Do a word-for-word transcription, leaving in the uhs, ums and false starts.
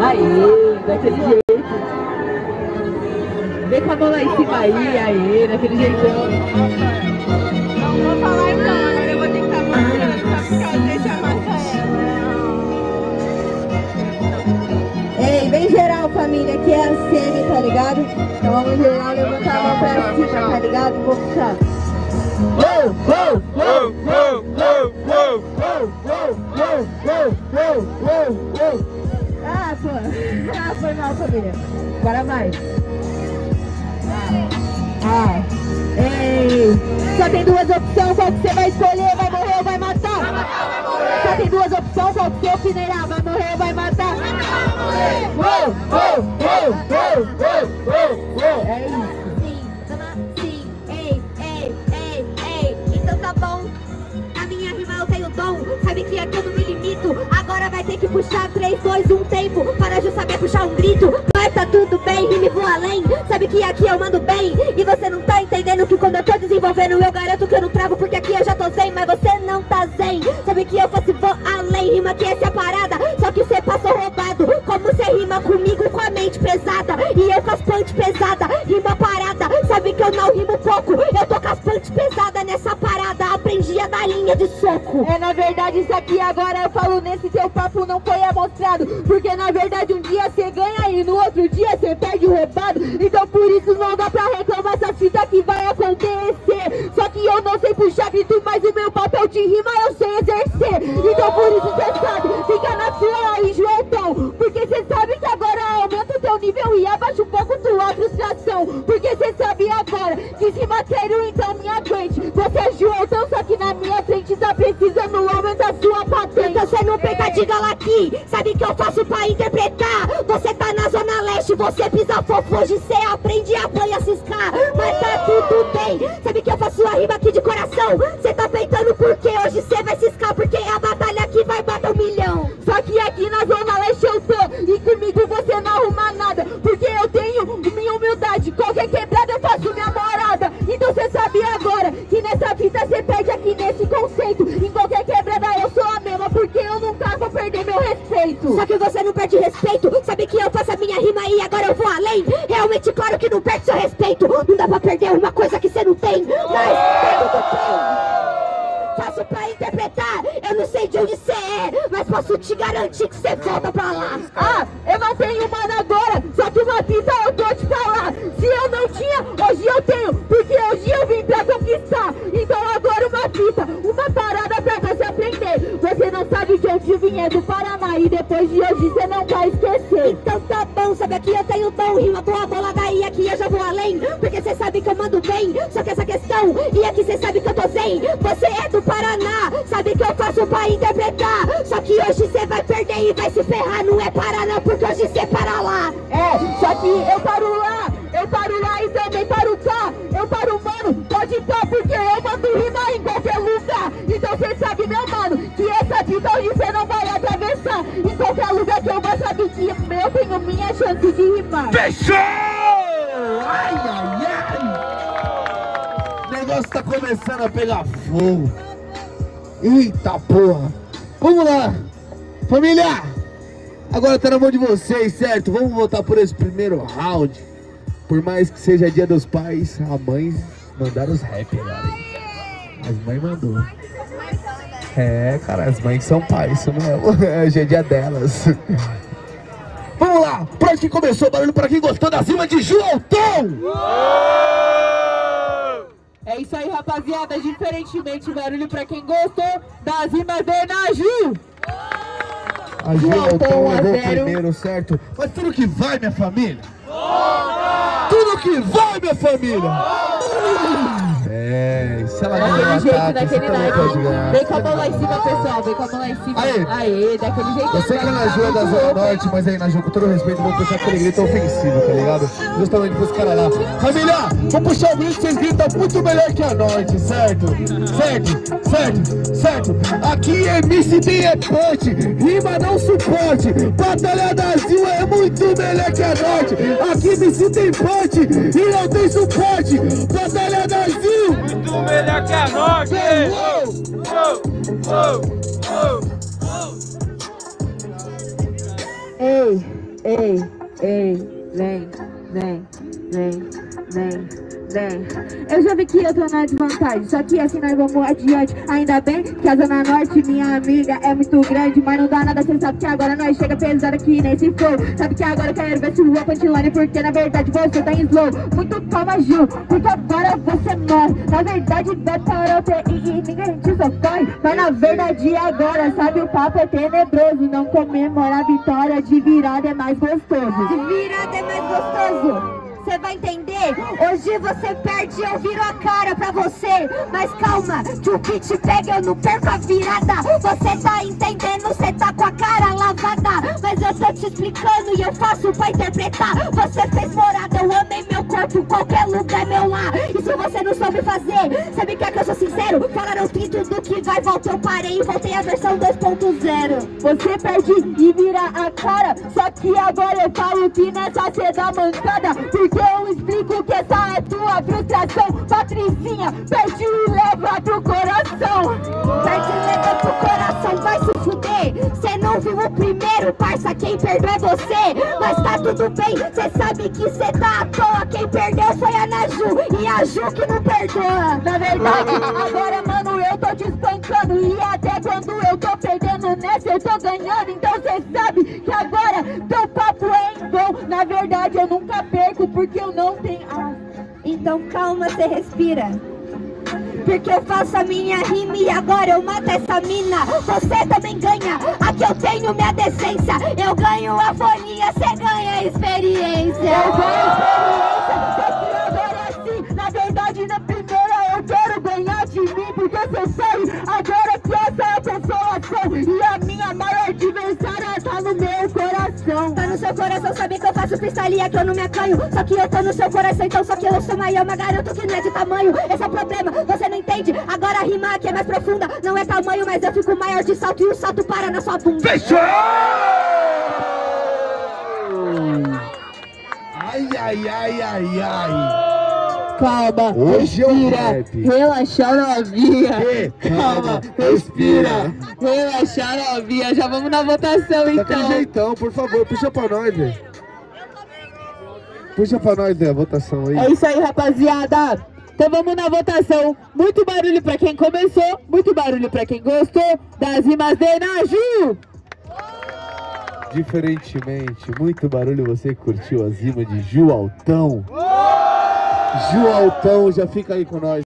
Aê, daquele jeito. Vem com a mão lá em cima aí, aê, daquele jeitão. Não vou falar então, agora eu vou ter que estar mostrando, só por causa desse amassa ela. Ei, vem geral, família, aqui é a Semi, tá ligado? Então vamos geral, levantar a mão pra cima, tá ligado? Vou puxar. Uou, uou, uou, uou, uou, uou, uou, uou, uou, uou, uou, uou. Ah, pô. Ah, foi mal, família. Agora vai. Ah. Ei. Só tem duas opções, qual que você vai escolher? Vai morrer ou vai matar? Vai matar, vai morrer. Só tem duas opções, qual que você opinar? Vai morrer ou vai matar? Vai matar, vai morrer. Uou, uou, uou, uou, uou, uou, uou. É isso. Sim, ei, ei, ei, ei. Então tá bom. A minha rima eu tenho dom. Sabe que aqui eu não me limito. Agora vai ter que puxar três, dois, um tempo para já saber puxar um grito. Mas tá tudo bem, rime vou além. Sabe que aqui eu mando bem. E você não tá entendendo que quando eu tô desenvolvendo eu garanto que eu não travo, porque aqui eu já tô zen, mas você não tá zen. Sabe que eu fosse vou além. Rima que essa é a parada, só que você passou roubado. Como você rima comigo com a mente pesada e eu com as punch pesada, rima parada. Sabe que eu não rimo pouco, eu tô com as punch pesada nessa parada. Aprendi a dar linha de soco. É, na verdade, isso aqui agora eu falo nesse teu papo não foi amostrado. Porque na verdade um dia você ganha e no outro dia você perde o roubado. Então por isso não dá pra reclamar essa fita que vai acontecer. Só que eu não sei puxar grito, mas o meu papel de rima eu sei exercer. Então por isso você sabe, fica na sua aí, Joelton. Porque você sabe que agora aumenta o teu nível e abaixa um pouco tua frustração. Porque você sabe agora que se matério então me aguente. Você é Joelton, só que na minha frente tá precisando aumentar sua patente. Então você não peca de gala aqui, sabe que eu faço pra interpretar. Você tá na zona leste, você pisa fofo, hoje cê aprende a banha ciscar. Mas tá tudo bem, sabe que eu faço a rima aqui de coração. Cê tá peitando porque hoje cê vai ciscar, porque a batalha aqui vai bater um milhão. Só que aqui na zona leste eu tô, e comigo você não arruma nada. Porque eu tenho minha humildade, qualquer quebrada eu faço minha morada. Então cê sabe agora que nessa vida cê perde aqui nesse conceito. Em qualquer quebrada eu sou a mesma, porque eu nunca vou perder meu respeito. Só que você não perde respeito, sabe que eu faço a minha rima e agora eu vou além. Realmente claro que não perde seu respeito. Não dá pra perder uma coisa que você não tem, mas tá tudo bem. Faço pra interpretar, eu não sei de onde você é, mas posso te garantir que você volta pra lá. Ah, eu não tenho mana agora, só que uma fita eu tô te falar. Se eu não tinha, hoje eu tenho, porque hoje eu vim pra conquistar. Então agora uma fita, uma parada pra você aprender. Você não sabe de onde vim, é do Paraná, e depois de hoje você não vai esquecer. Então tá bom, sabe aqui eu tenho dom, rima boa, bola daí, aqui eu já vou além. Porque você sabe que eu mando bem, só que essa questão, e aqui você sabe que eu tô zen. Você é do Paraná, sabe que eu faço pra interpretar. Só que hoje você vai perder e vai se ferrar, não é Paraná, porque hoje você para lá. É, só que eu paro lá, eu paro lá e também paro cá. Eu paro, mano, pode pá, porque eu mando rima em qualquer lugar. Então você sabe, meu mano, que essa vida hoje você não vai atravessar. Em qualquer lugar que eu vou, sabe que eu tenho minha chance de rimar. Fechou! Ai, ai, ai! O negócio tá começando a pegar fogo. Eita porra! Vamos lá! Família! Agora tá na mão de vocês, certo? Vamos voltar por esse primeiro round. Por mais que seja dia dos pais, a mãe mandaram os rap agora. As mães mandou. É, cara, as mães são pais, isso mesmo. Hoje é dia delas. Vamos lá! Pra quem começou, barulho pra quem gostou da rima de Joelton! É isso aí, rapaziada. Diferentemente, barulho pra quem gostou das rimas de Naju. A Joelton levou o primeiro, certo? Mas tudo que vai, minha família! Tudo que vai, minha família! É, se ela não Daquele jeito, ataque, daquele você também pode ganhar. naipe. Vem com a mão lá em cima, pessoal. Vem com a mão lá em cima. Aê. Aê, daquele jeito. Eu sei que a Naju é da Zona Norte, mas aí, Naju, com todo respeito, eu vou puxar aquele grito ofensivo, tá ligado? Justamente pros caras lá. Família, vou puxar o grito, vocês gritam muito melhor que a Norte, certo? Certo, certo, certo. Aqui M C D é punch, rima não suporte. Batalha da Zil é muito melhor que a Norte. Aqui M C tem punch e não tem suporte. Batalha da Zil muito melhor que a Norte. Ei, ei, ei, vem, vem, vem, vem, vem. Eu já vi que eu tô na desvantagem, só que assim nós vamos adiante. Ainda bem que a Zona Norte, minha amiga, é muito grande, mas não dá nada, cê sabe que agora nós chega pesado aqui nesse flow. Sabe que agora eu quero ver se voa punchline, porque na verdade você tá em slow. Muito calma, Ju, porque agora você morre. Na verdade vai para o T I e ninguém te socorre, mas na verdade agora, sabe, o papo é tenebroso. Não comemora a vitória, de virada é mais gostoso. De virada é mais gostoso. Você vai entender, hoje você perde, eu viro a cara pra você. Mas calma, que o que te pega eu não perco a virada. Você tá entendendo, você tá com a cara lavada, mas eu tô te explicando e eu faço pra interpretar. Você fez morada, eu amei meu corpo, qualquer lugar é meu lar. E se você não soube fazer, você me quer que eu sou sincero? Falaram que tudo que vai volta, eu parei e voltei a versão dois ponto zero. Você perde e vira a cara, só que agora eu falo que nessa cê dá mancada, porque eu explico que essa é tua frustração. Patricinha, perde e leva pro coração. Perde e leva pro coração, vai se fuder. Cê não viu o primeiro, parça, quem perdeu é você. Mas tá tudo bem, cê sabe que cê tá à toa. Quem perdeu foi a Naju, e a Ju que não perdoa. Na verdade, agora mano, eu tô te espancando, e até quando eu tô perdendo nessa eu tô ganhando. Então cê sabe que agora teu papo é em vão. Na verdade eu nunca perco, porque eu não tenho... Ah. Então calma, cê respira, porque eu faço a minha rima e agora eu mato essa mina. Você também ganha, aqui eu tenho minha decência. Eu ganho a fonia, cê ganha experiência. Eu ganho experiência, só que agora é assim. Na verdade na primeira eu quero ganhar de mim, porque cê sabe agora que essa é a consolação. E a minha maior adversária tá no meu coração. Tá no seu coração, sabe que eu faço freestyle e aqui eu não me acanho. Só que eu tô no seu coração, então só que eu sou maior. Mas garanto que não é de tamanho, esse é o problema, você não entende. Agora a rima aqui é mais profunda, não é tamanho, mas eu fico maior de salto e o salto para na sua bunda. Fechou! Ai, ai, ai, ai, ai. Calma, Hoje é o respira, rap. relaxa novinha. Que? Calma, respira, relaxa novinha. Já vamos na votação então. Daquele jeitão, por favor, puxa pra nós, velho. Puxa pra nós, né, a votação aí. É isso aí, rapaziada. Então vamos na votação. Muito barulho pra quem começou, muito barulho pra quem gostou das rimas de Naju. Diferentemente, muito barulho, você curtiu as rimas de Ju Altão. Ju Altão, já fica aí com nós.